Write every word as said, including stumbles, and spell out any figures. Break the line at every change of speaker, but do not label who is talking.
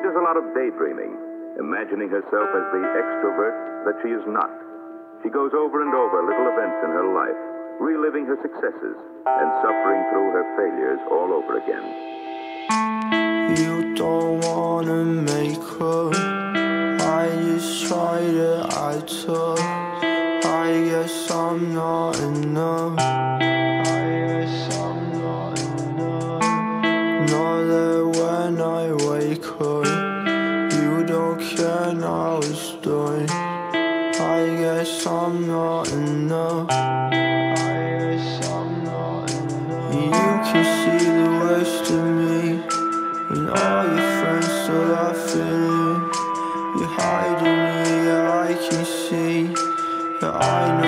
does a lot of daydreaming, imagining herself as the extrovert that she is not. She goes over and over little events in her life, reliving her successes and suffering through her failures all over again.
You don't wanna make up. I just tried it, I took. I guess I'm not enough. I guess I'm not enough. Know that when I wake up, you don't care, now it's done. I guess I'm not enough. I guess I'm not enough. You can see the worst of me, and all your friends still laughing. You're hiding me, yeah, I can see. Yeah, I